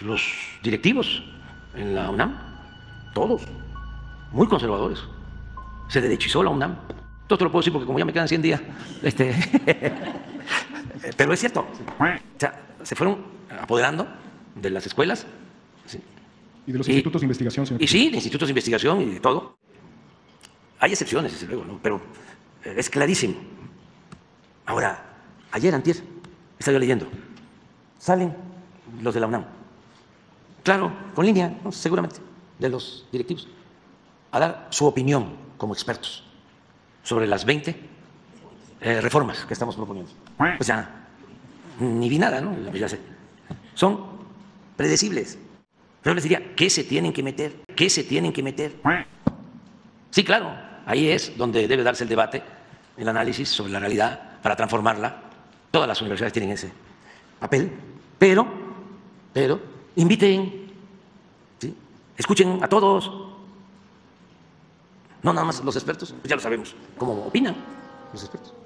los directivos en la UNAM, todos, muy conservadores. Se derechizó la UNAM. Todo esto lo puedo decir porque como ya me quedan 100 días, pero es cierto. O sea, se fueron apoderando de las escuelas. ¿Sí? Y de los institutos de investigación, señor. Y sí, de institutos de investigación y de todo. Hay excepciones, desde luego, ¿no? Pero es clarísimo. Ahora, ayer, antier, estaba yo leyendo, salen los de la UNAM, claro, con línea, ¿no? Seguramente, de los directivos, a dar su opinión como expertos sobre las 20 reformas que estamos proponiendo. O sea, ni vi nada, ¿no? Ya sé. Son predecibles. Pero les diría, ¿qué se tienen que meter? ¿Qué se tienen que meter? Sí, claro, ahí es donde debe darse el debate, el análisis sobre la realidad para transformarla. Todas las universidades tienen ese papel, pero inviten, ¿sí? Escuchen a todos, no nada más los expertos, pues ya lo sabemos cómo opinan los expertos.